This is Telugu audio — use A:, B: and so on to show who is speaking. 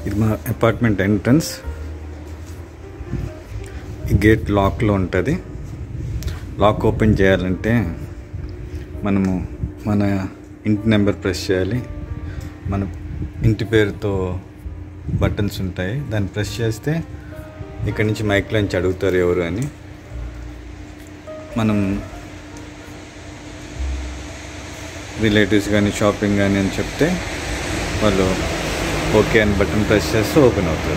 A: ఇది మా అపార్ట్మెంట్ ఎంట్రన్స్. ఈ గేట్ లాక్లో ఉంటుంది. లాక్ ఓపెన్ చేయాలంటే మనము మన ఇంటి నెంబర్ ప్రెస్ చేయాలి. మన ఇంటి పేరుతో బటన్స్ ఉంటాయి, దాన్ని ప్రెస్ చేస్తే ఇక్కడ నుంచి మైక్లో నుంచి అడుగుతారు ఎవరు అని. మనం రిలేటివ్స్ కానీ షాపింగ్ కానీ అని చెప్తే వాళ్ళు ఓకే అని బటన్ ప్రెస్ చేస్తే ఓపెన్ అవుతుంది.